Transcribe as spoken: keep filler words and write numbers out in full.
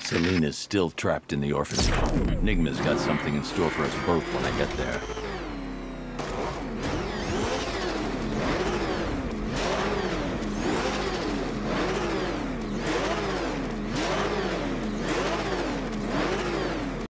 Selena's still trapped in the orphanage. Nigma's got something in store for us both when I get there.